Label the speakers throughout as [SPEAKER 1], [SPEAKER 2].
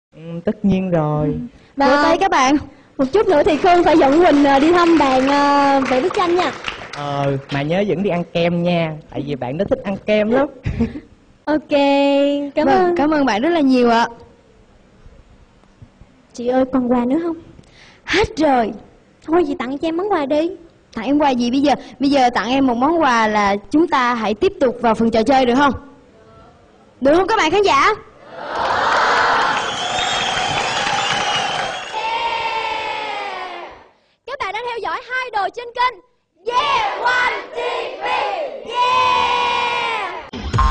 [SPEAKER 1] Tất nhiên rồi.
[SPEAKER 2] Vỗ tay các bạn. Một chút nữa thì Khương phải dẫn Quỳnh đi thăm bàn vẽ bức tranh nha.
[SPEAKER 1] Mà nhớ dẫn đi ăn kem nha, tại vì bạn đó thích ăn kem lắm.
[SPEAKER 2] Ok, cảm ơn bạn rất là nhiều ạ. Chị ơi, còn quà nữa không? Hết rồi. Thôi chị tặng cho em món quà đi. Tặng em quà gì bây giờ? Bây giờ tặng em một món quà là chúng ta hãy tiếp tục vào phần trò chơi được không? Được không các bạn khán giả? Các bạn đang theo dõi Idol trên kênh Yeah One TV. Yeah!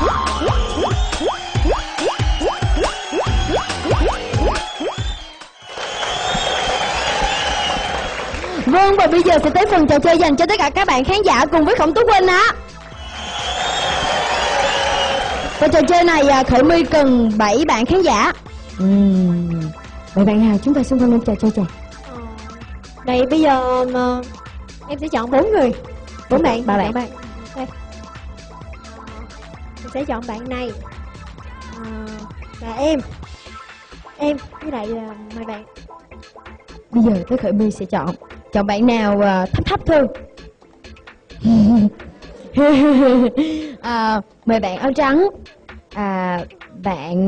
[SPEAKER 2] Vâng, và bây giờ sẽ tới phần trò chơi dành cho tất cả các bạn khán giả cùng với Khổng Tú Quỳnh á. Và trò chơi này Khởi My cần 7 bạn khán giả. 7 bạn nào chúng ta xung phong lên trò chơi chàng. Đây bây giờ em sẽ chọn 4 người. 4 bạn. 3 bạn. Đây. Em sẽ chọn bạn này. Là em với lại là 2 bạn. Bây giờ tới Khởi My sẽ chọn bạn nào thấp thôi. Mời bạn áo trắng. Bạn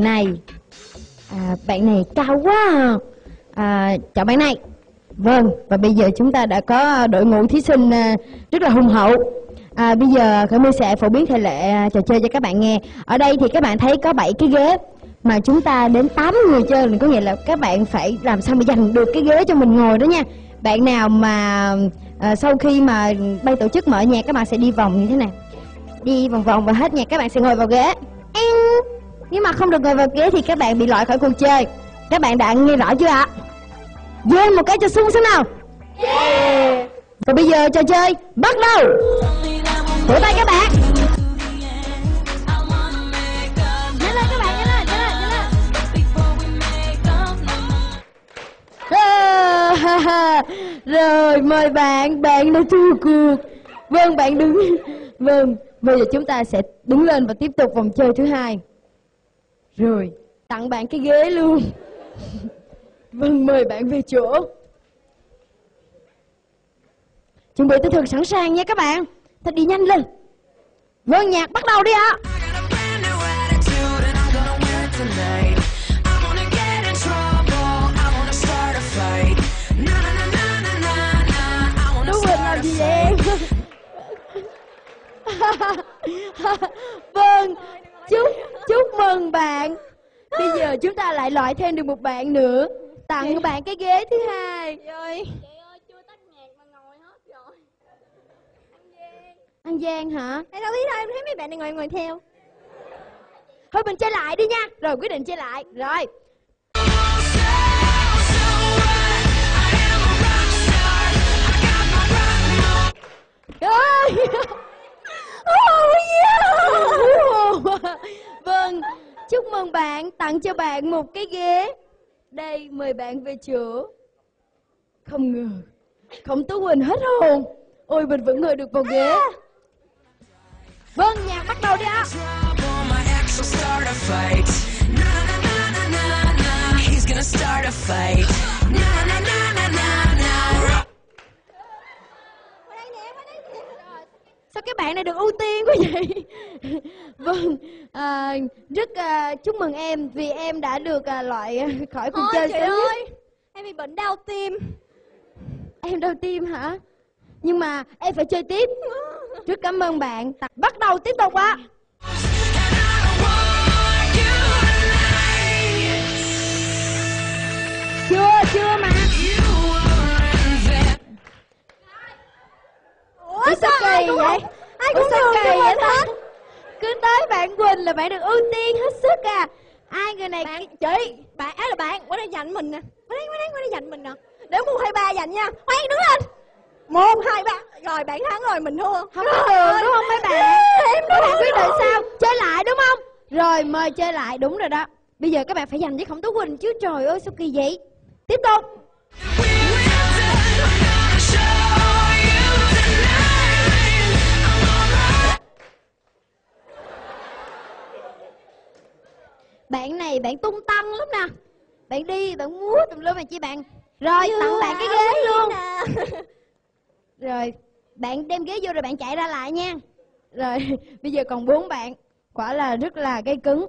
[SPEAKER 2] này cao quá. Chọn bạn này. Vâng, và bây giờ chúng ta đã có đội ngũ thí sinh rất là hùng hậu. Bây giờ Khởi My sẽ phổ biến thể lệ trò chơi cho các bạn nghe. Ở đây thì các bạn thấy có 7 cái ghế, mà chúng ta đến 8 người chơi, có nghĩa là các bạn phải làm sao mà giành được cái ghế cho mình ngồi đó nha. Bạn nào mà sau khi mà ban tổ chức mở nhạc, các bạn sẽ đi vòng như thế này, đi vòng vòng và hết nhạc các bạn sẽ ngồi vào ghế. Nếu mà không được ngồi vào ghế thì các bạn bị loại khỏi cuộc chơi. Các bạn đã nghe rõ chưa ạ? Yeah, một cái cho sung xem nào. Yeah. Và bây giờ trò chơi bắt đầu. Vỗ tay các bạn. Nhanh lên các bạn, nhanh lên. Rồi mời bạn đã thua cuộc. Vâng, bạn đứng. Vâng, bây giờ chúng ta sẽ đứng lên và tiếp tục vòng chơi thứ hai. Rồi, tặng bạn cái ghế luôn. Vâng, mời bạn về chỗ. Chuẩn bị tinh thần sẵn sàng nha các bạn. Thật đi nhanh lên. Vâng, nhạc bắt đầu đi ạ. Tú Quỳnh làm gì vậy em? Vâng, chúc mừng bạn. Bây giờ chúng ta lại loại thêm được một bạn nữa. Tặng bạn cái ghế thứ hai. Chị ơi, chưa tắt nhạc mà ngồi hết rồi. Ăn gian hả? Em đâu biết đâu, em thấy mấy bạn này ngồi theo. Thôi mình chơi lại đi nha. Rồi quyết định chơi lại. Rồi. Vâng, chúc mừng bạn, tặng cho bạn một cái ghế. Đây, mời bạn về chỗ. Không ngờ Khổng Tú Quỳnh hết hồn. Ôi, mình vẫn ngồi được vào ghế. Vâng, nhạc bắt đầu đi ạ. Sao cái bạn này được ưu tiên quá vậy? Vâng, rất chúc mừng em vì em đã được loại khỏi cuộc chơi sớm nhất. Em bị bệnh đau tim. Em đau tim hả? Nhưng mà em phải chơi tiếp. Rất cảm ơn bạn. Bắt đầu tiếp tục ạ. Chưa mà. Ủa sao kỳ vậy? Ai cũng sao kỳ vậy ta? Cứ tới bạn Quỳnh là bạn được ưu tiên hết sức à. Ai người này bạn, chị, bạn là bạn, qua đây giành mình nè. Qua đây giành mình nè. Để 1, 2, 3 giành nha. Khoan đứng lên. 1, 2, 3. Rồi bạn thắng rồi, mình thua. Không có thường đúng không mấy bạn? Em các bạn quyết định sao? Chơi lại đúng không? Rồi mời chơi lại, đúng rồi đó. Bây giờ các bạn phải giành với Khổng Tú Quỳnh chứ, trời ơi sao kỳ vậy? Tiếp tục. Bạn này bạn tung tăng lắm nè. bạn đi, bạn múa tùm lum này chi bạn. Rồi, tặng bạn cái ghế luôn. Rồi, bạn đem ghế vô rồi bạn chạy ra lại nha. Rồi, bây giờ còn 4 bạn. Quả là rất là gây cứng.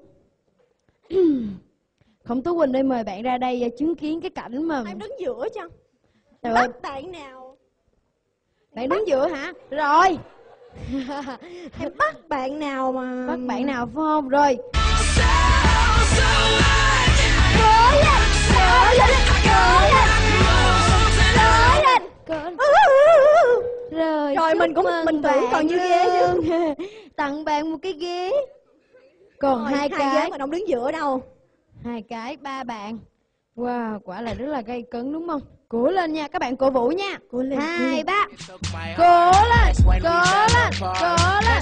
[SPEAKER 2] Khổng Tú Quỳnh đây mời bạn ra đây chứng kiến cái cảnh mà...
[SPEAKER 3] Em đứng giữa cho.
[SPEAKER 2] Trời
[SPEAKER 3] Bắt
[SPEAKER 2] ơi,
[SPEAKER 3] bạn nào?
[SPEAKER 2] bạn đứng giữa hả? Rồi.
[SPEAKER 3] Em bắt bạn nào mà...
[SPEAKER 2] Bắt bạn nào phải không? Rồi.
[SPEAKER 3] Rồi mình cũng mình tưởng còn như ghế chứ.
[SPEAKER 2] Tặng bạn một cái ghế. Còn hai
[SPEAKER 3] ghế
[SPEAKER 2] cái.
[SPEAKER 3] mà không đứng giữa đâu.
[SPEAKER 2] 2 cái, 3 bạn. Wow, quả là rất là gây cấn đúng không? Cố lên nha, các bạn cổ vũ nha.
[SPEAKER 3] Cố lên.
[SPEAKER 2] 2, 3. Cố lên, cố lên, cố lên.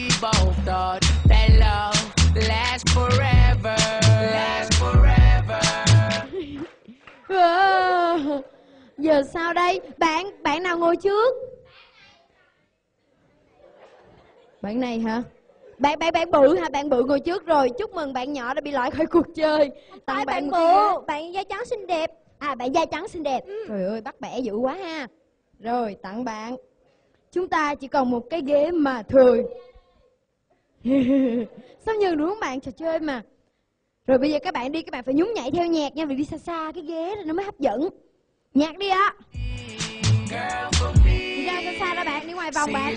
[SPEAKER 2] Wow. Giờ sao đây? Bạn nào ngồi trước? Bạn này hả? Bạn bự hả? Bạn bự ngồi trước rồi. Chúc mừng bạn nhỏ đã bị loại khỏi cuộc chơi. Tặng bạn một cái ghế.
[SPEAKER 3] Bạn da trắng xinh đẹp.
[SPEAKER 2] À, bạn da trắng xinh đẹp. Trời ơi, bắt bẻ dữ quá ha. Rồi, tặng bạn. Chúng ta chỉ còn một cái ghế mà thôi. Sao nhường đúng không bạn? Trò chơi mà. Rồi bây giờ các bạn đi, các bạn phải nhún nhảy theo nhạc nha. Vì đi xa xa cái ghế này nó mới hấp dẫn. Nhạc đi ạ. Đi ra xa xa đó bạn, đi ngoài vòng bạn.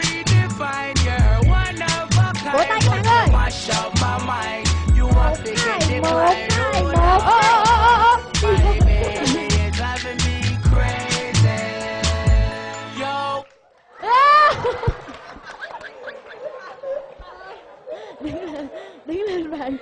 [SPEAKER 2] Vỗ tay các bạn ơi. 1, 2, 1, 2, 1. Đứng lên bạn.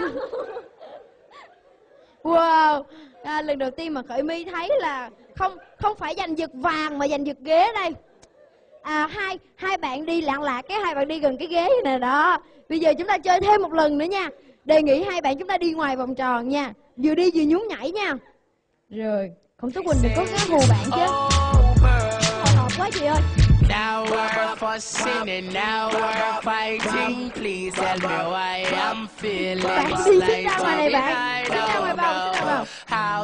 [SPEAKER 2] Wow, lần đầu tiên mà Khởi My thấy là không phải giành giật vàng mà giành giật ghế đây. Hai bạn đi lạng lạc, cái hai bạn đi gần cái ghế này đó. Bây giờ chúng ta chơi thêm một lần nữa nha. Đề nghị hai bạn chúng ta đi ngoài vòng tròn nha. Vừa đi vừa nhún nhảy nha. Rồi, Khổng Tú Quỳnh đừng có hù bạn chứ.
[SPEAKER 3] Hồi hộp quá chị ơi.
[SPEAKER 4] Now we're fussing and now we're fighting. Please tell me why I'm feeling
[SPEAKER 2] Bạn đi xích ra ngoài này bạn. Xích ra ngoài vòng, xích ra vòng.
[SPEAKER 4] How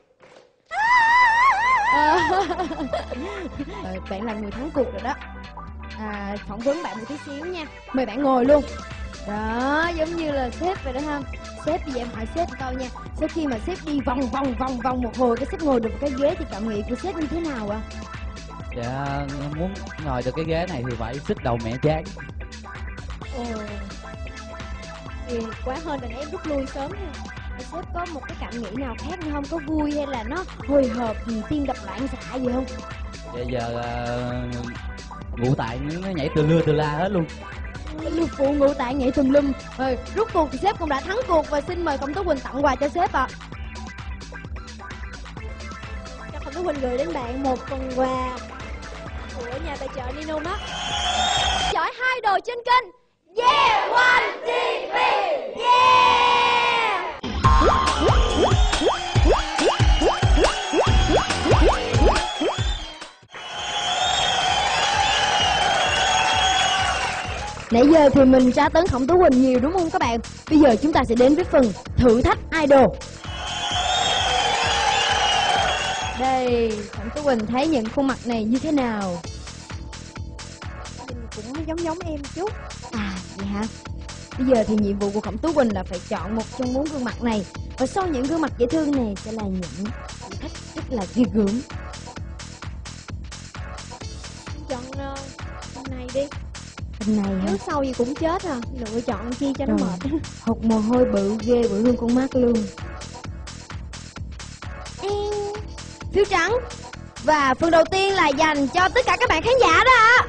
[SPEAKER 2] Bạn là người thắng cuộc rồi đó. Phỏng vấn bạn một tí xíu nha. Mời bạn ngồi luôn. Đó, giống như là sếp vậy đó ha. Sếp bây giờ em hỏi sếp một câu nha. Sau khi mà sếp đi vòng một hồi, cái sếp ngồi được một cái ghế thì cảm nghĩ của sếp như thế nào ạ?
[SPEAKER 5] Dạ, muốn ngồi được cái ghế này thì phải xích đầu mẹ chán.
[SPEAKER 3] Thì quá hơn là em rút lui sớm ha.
[SPEAKER 2] Sếp có một cái cảm nghĩ nào khác nữa không? Có vui hay là nó hồi hộp, tim đập loạn xạ gì không?
[SPEAKER 5] Bây giờ ngũ tạng nó nhảy từ lưa từ la hết luôn.
[SPEAKER 2] Lục phụ ngũ tạng nhảy tùm lum. Rồi, rút cuộc thì sếp cũng đã thắng cuộc và xin mời Khổng Tú Quỳnh tặng quà cho sếp ạ.
[SPEAKER 3] Cho Khổng Tú Quỳnh gửi đến bạn một phần quà của nhà tài trợ Ninomax.
[SPEAKER 2] Giỏi 2 đồ trên kênh Yeah One TV. Yeah. Nãy giờ thì mình tra tấn Khổng Tú Quỳnh nhiều đúng không các bạn? Bây giờ chúng ta sẽ đến với phần thử thách idol. Đây, Khổng Tú Quỳnh thấy những khuôn mặt này như thế nào?
[SPEAKER 3] Cũng giống em chút.
[SPEAKER 2] Vậy hả? Bây giờ thì nhiệm vụ của Khổng Tú Quỳnh là phải chọn một trong 4 gương mặt này. Và sau những gương mặt dễ thương này sẽ là những thử thách rất là ghê gớm.
[SPEAKER 3] Chọn hôm nay đi.
[SPEAKER 2] Hôm nay hả?
[SPEAKER 3] Trước sau gì cũng chết à. Lựa chọn chi cho nó mệt.
[SPEAKER 2] Hột mồ hôi bự ghê bự hơn con mắt luôn. Phiếu trắng. Và phần đầu tiên là dành cho tất cả các bạn khán giả đó ạ.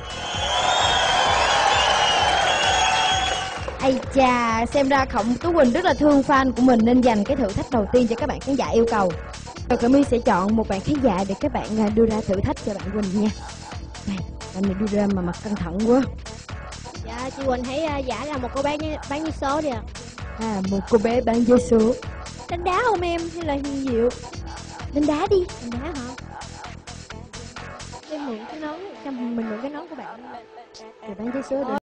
[SPEAKER 2] Ây chà, xem ra Khổng Tú Quỳnh rất là thương fan của mình nên dành cái thử thách đầu tiên cho các bạn khán giả yêu cầu. Rồi Khởi My sẽ chọn một bạn khán giả để các bạn đưa ra thử thách cho bạn Quỳnh nha. Này, anh này đưa ra mà mặt căng thẳng quá.
[SPEAKER 3] Dạ, chị Quỳnh hãy giả ra một cô bán vé số đi ạ.
[SPEAKER 2] Một cô bé bán vé số.
[SPEAKER 3] Đánh đá không em hay là Hiền Diệu?
[SPEAKER 2] Đánh đá đi.
[SPEAKER 3] Đánh đá hả? Em mượn cái nón, cho mình mượn cái nón của bạn.
[SPEAKER 2] Để bán vé số đi.